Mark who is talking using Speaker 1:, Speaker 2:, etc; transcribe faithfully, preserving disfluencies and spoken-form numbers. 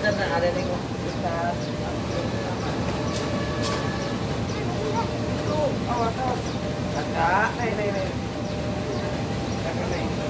Speaker 1: Dan ada nih kita. Tuh, awas awas. Kakak, nih nih nih. Kakak nih.